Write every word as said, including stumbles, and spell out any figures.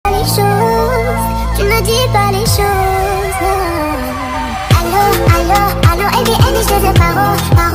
Les choses, tu ne dis pas les choses. Allô, allô, allô, et bien, et je te parle.